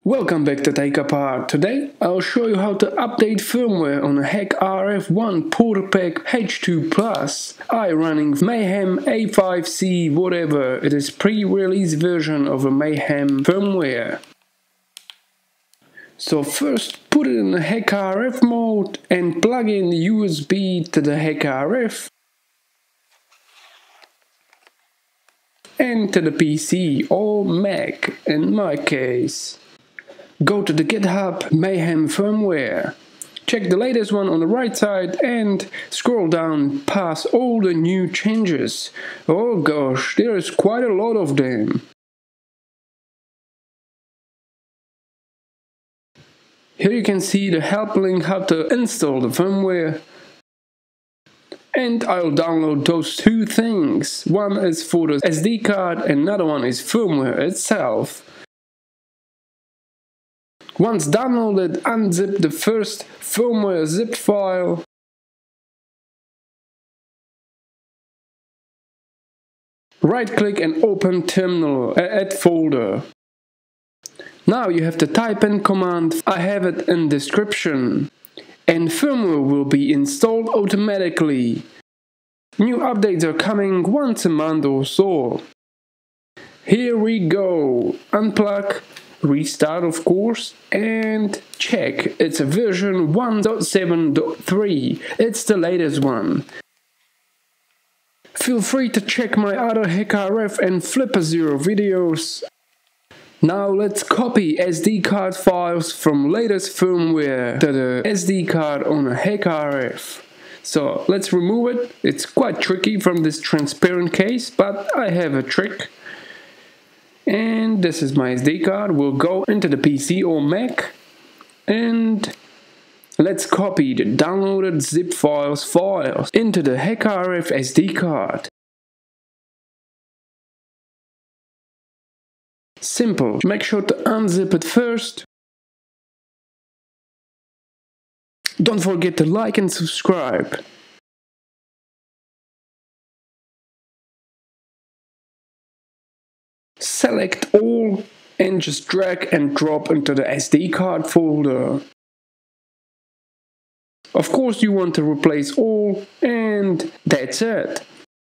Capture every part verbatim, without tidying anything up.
Welcome back to Take Apart. Today I'll show you how to update firmware on a H E C R F one PortaPack H two Plus. I running Mayhem A five C whatever, it is pre-release version of a Mayhem firmware. So first put it in the H E C R F mode and plug in the U S B to the H E C R F and to the P C or Mac in my case. Go to the GitHub Mayhem firmware, check the latest one on the right side and scroll down past all the new changes. Oh gosh, there is quite a lot of them. Here you can see the help link how to install the firmware. And I'll download those two things. One is for the S D card and another one is firmware itself. Once downloaded, unzip the first firmware zip file. Right click and open terminal, add folder. Now you have to type in command, I have it in description. And firmware will be installed automatically. New updates are coming once a month or so. Here we go. Unplug. Restart of course and check, it's a version one point seven point three, it's the latest one. Feel free to check my other H E C R F and FlipperZero videos. Now let's copy S D card files from latest firmware to the S D card on a H E C R F. So let's remove it, it's quite tricky from this transparent case, but I have a trick. And this is my S D card, we'll go into the P C or Mac and let's copy the downloaded zip files files into the H E C R F S D card. Simple, make sure to unzip it first. Don't forget to like and subscribe. Select all and just drag and drop into the S D card folder. Of course you want to replace all and that's it.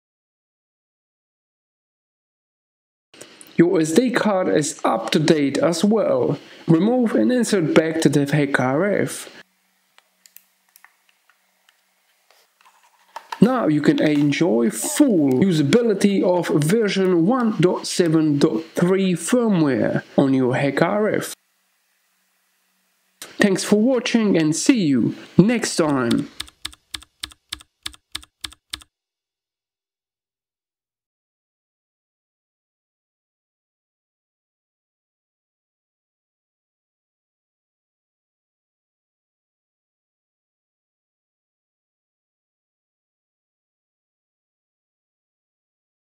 Your S D card is up to date as well. Remove and insert back to the H E C R F. Now you can enjoy full usability of version one point seven point three firmware on your H E C R F. Thanks for watching and see you next time.